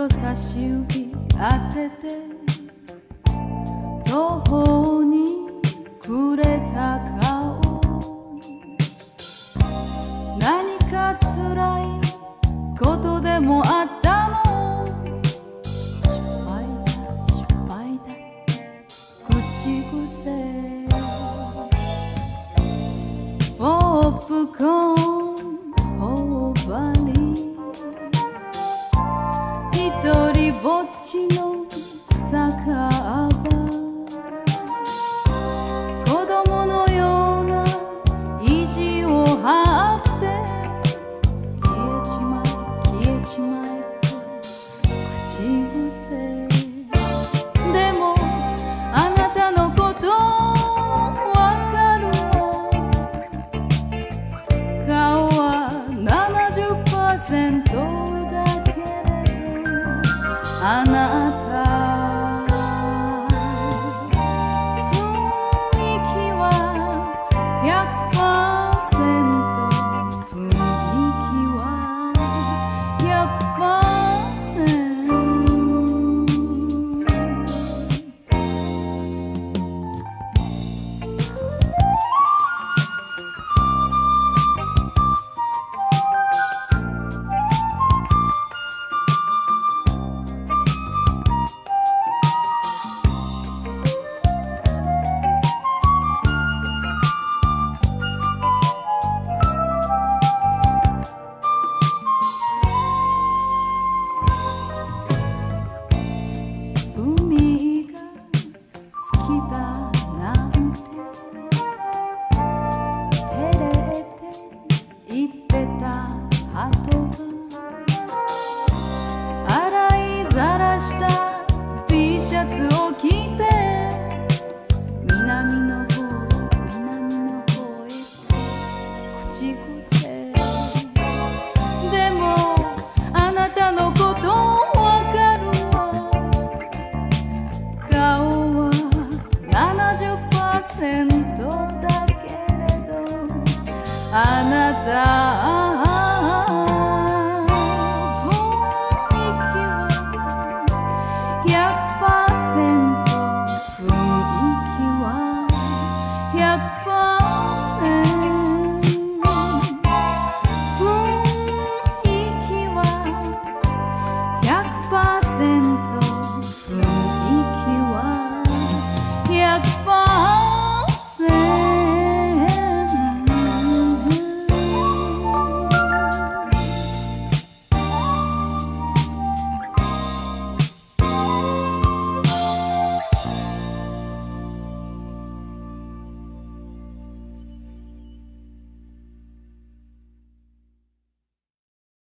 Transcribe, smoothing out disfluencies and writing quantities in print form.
と差し指当てて途方に暮れた顔、何か辛いことでもあったの？失敗だ失敗だ口癖。ポップコーン頬張り、一人ぼっちの酒場、子供のような意地を張って消えちまえ消えちまえって口癖。でもあなたのことわかるの、顔は70%